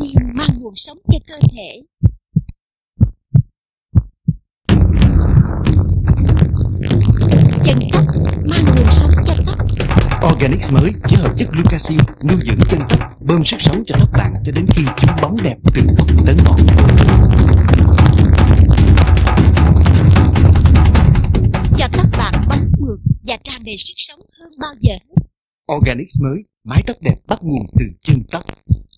Glycerin mang nguồn sống cho cơ thể. Chân tóc mang nguồn sống cho tóc. Organics mới chứa hợp chất glucacil nuôi dưỡng chân tóc, bơm sức sống cho tóc bạn cho đến khi chúng bóng đẹp từng phút tấn ngọn. Cho tóc bạn bóng mượt và tràn đầy sức sống hơn bao giờ hết. Organics mới, mái tóc đẹp bắt nguồn từ chân tóc.